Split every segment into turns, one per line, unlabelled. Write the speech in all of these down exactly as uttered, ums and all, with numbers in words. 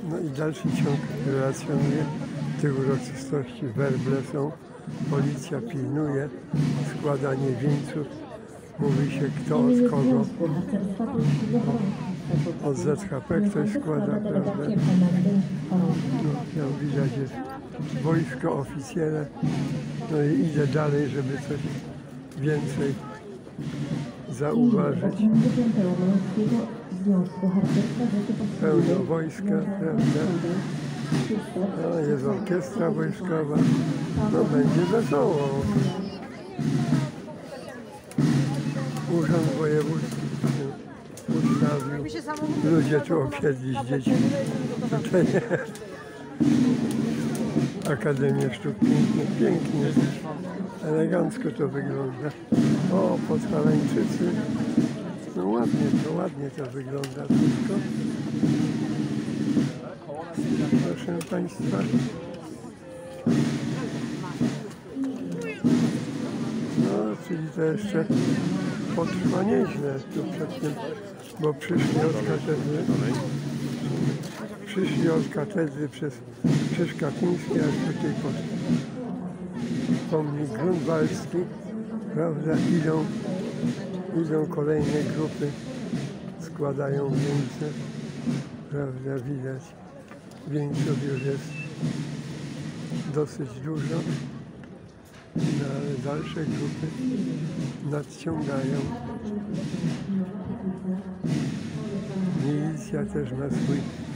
No i dalszy ciąg relacjonuje tych uroczystości. Werble są, policja pilnuje, składanie wieńców. Mówi się kto od kogo. Od Z H P ktoś składa, prawda? No, tam widać jest wojsko, oficjele. No i idę dalej, żeby coś więcej zauważyć. Pełno wojska, prawda? No, jest orkiestra wojskowa. No będzie wesoło. Urząd Wojewódzki ustawił. Ludzie tu osiedli z dziećmi. Tutaj Akademię Sztuk Pięknych. Pięknie, elegancko to wygląda. O, Podhalańczycy. No ładnie to, ładnie to wygląda wszystko. Proszę Państwa. No, czyli to jeszcze potrwa nieźle tu przed tym, bo przyszli od katedry. Przyszli od katedry przez Krzyż Katyński, aż tutaj pod pomnik Grunwaldzki, prawda, idą, idą kolejne grupy, składają wieńce, prawda, widać, wieńców już jest dosyć dużo, no, ale dalsze grupy nadciągają. Milicja też ma swój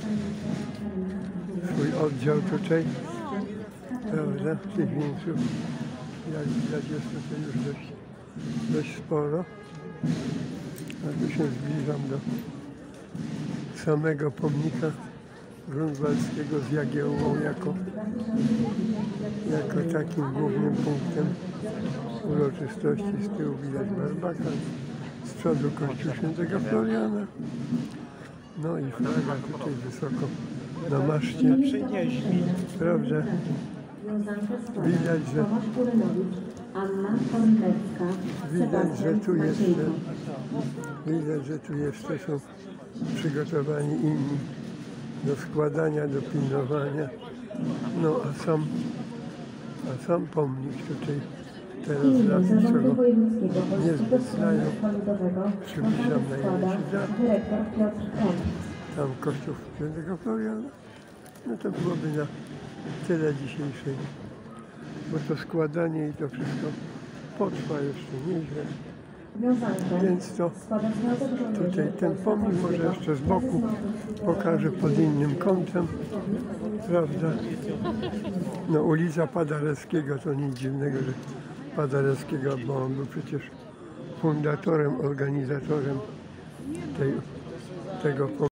swój oddział tutaj, prawda, tych wieńców, jak widać jest tutaj już dość, dość sporo. A tu się zbliżam do samego pomnika Grunwaldzkiego z Jagiełłą jako, jako takim głównym punktem uroczystości. Z tyłu widać barbakan, z przodu kościół Świętego Floriana. No i flaga tutaj wysoko na maszcie, prawda? Widać, że widać, że tu jeszcze widać, że tu jeszcze są przygotowani inni do składania, do pilnowania. No a sam, a sam pomnik tutaj teraz dla tych, co go niezbyt znają, przybliżam na ile się da. Tam kościół Świętego Floriana. No to byłoby na tyle dzisiejszej, bo to składanie i to wszystko potrwa jeszcze nieźle. Więc to tutaj ten pomnik może jeszcze z boku pokażę pod innym kątem, prawda? No ulica Paderewskiego to nic dziwnego, że Paderewskiego, bo on był przecież fundatorem, organizatorem tej, tego pomnika.